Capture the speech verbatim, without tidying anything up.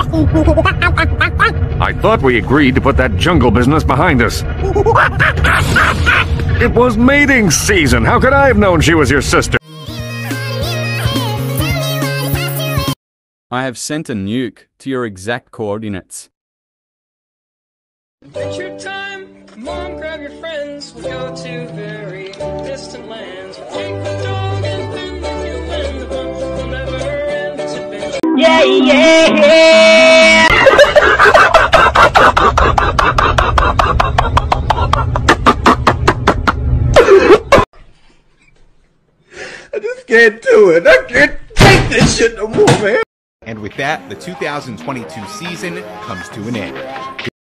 I thought we agreed to put that jungle business behind us. It was mating season. How could I have known she was your sister? I have sent a nuke to your exact coordinates. Adventure time! Come on, grab your friends. We'll go to very distant lands. We'll take the dog and then the human. The one will never end this adventure. Yeah, yeah, yeah! I just can't do it. I can't take this shit no more, man. And with that, the two thousand twenty-two season comes to an end.